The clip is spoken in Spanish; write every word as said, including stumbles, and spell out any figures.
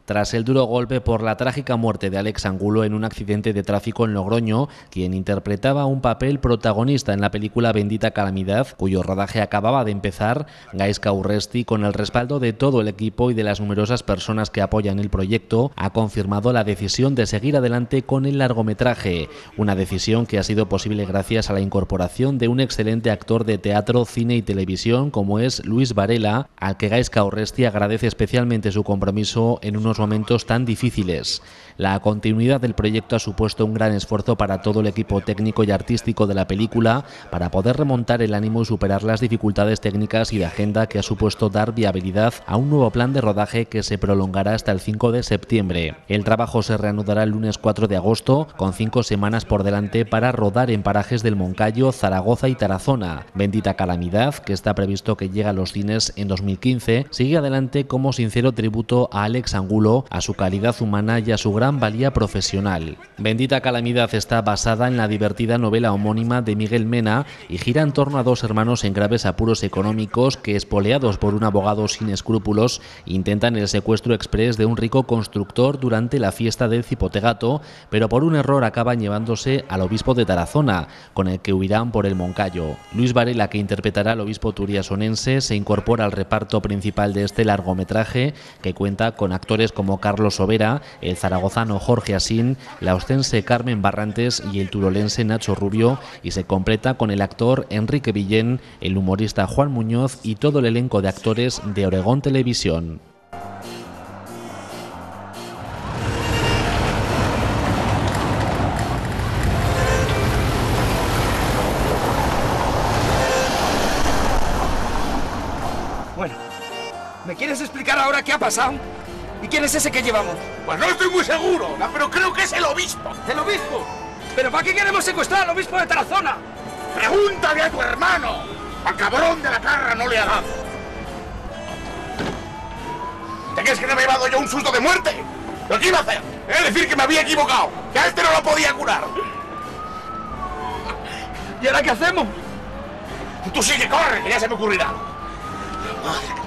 Tras el duro golpe por la trágica muerte de Alex Angulo en un accidente de tráfico en Logroño, quien interpretaba un papel protagonista en la película Bendita Calamidad, cuyo rodaje acababa de empezar, Gaizka Urresti, con el respaldo de todo el equipo y de las numerosas personas que apoyan el proyecto, ha confirmado la decisión de seguir adelante con el largometraje, una decisión que ha sido posible gracias a la incorporación de un excelente actor de teatro, cine y televisión como es Luis Varela, al que Gaizka Urresti agradece especialmente su compromiso en unos momentos tan difíciles. La continuidad del proyecto ha supuesto un gran esfuerzo para todo el equipo técnico y artístico de la película para poder remontar el ánimo y superar las dificultades técnicas y de agenda que ha supuesto dar viabilidad a un nuevo plan de rodaje que se prolongará hasta el cinco de septiembre. El trabajo se reanudará el lunes cuatro de agosto, con cinco semanas por delante para rodar en parajes del Moncayo, Zaragoza y Tarazona. Bendita Calamidad, que está previsto que llegue a los cines en dos mil quince, sigue adelante como sincero tributo a Alex Angulo, a su calidad humana y a su gran valía profesional. Bendita Calamidad está basada en la divertida novela homónima de Miguel Mena y gira en torno a dos hermanos en graves apuros económicos que, espoleados por un abogado sin escrúpulos, intentan el secuestro exprés de un rico constructor durante la fiesta del Cipotegato, pero por un error acaban llevándose al obispo de Tarazona, con el que huirán por el Moncayo. Luis Varela, que interpretará al obispo turiasonense, se incorpora al reparto principal de este largometraje, que cuenta con actores como Carlos Sobera, el zaragozano Jorge Asín, la ostense Carmen Barrantes y el turolense Nacho Rubio, y se completa con el actor Enrique Villén, el humorista Juan Muñoz y todo el elenco de actores de Oregón Televisión. Bueno, ¿me quieres explicar ahora qué ha pasado? ¿Y quién es ese que llevamos? Pues no estoy muy seguro, pero creo que es el obispo. ¿El obispo? ¿Pero para qué queremos secuestrar al obispo de Tarazona? ¡Pregúntale a tu hermano! ¡Al cabrón de la carra no le ha dado! ¿Te crees que no me he llevado yo un susto de muerte? ¿Lo que iba a hacer? Es decir, que me había equivocado, que a este no lo podía curar. ¿Y ahora qué hacemos? Tú sí que corre, que ya se me ocurrirá. Madre.